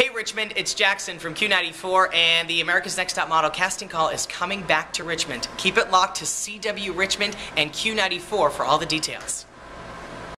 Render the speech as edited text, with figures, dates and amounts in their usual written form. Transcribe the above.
Hey Richmond, it's Jackson from Q-94, and the America's Next Top Model casting call is coming back to Richmond. Keep it locked to CW Richmond and Q-94 for all the details.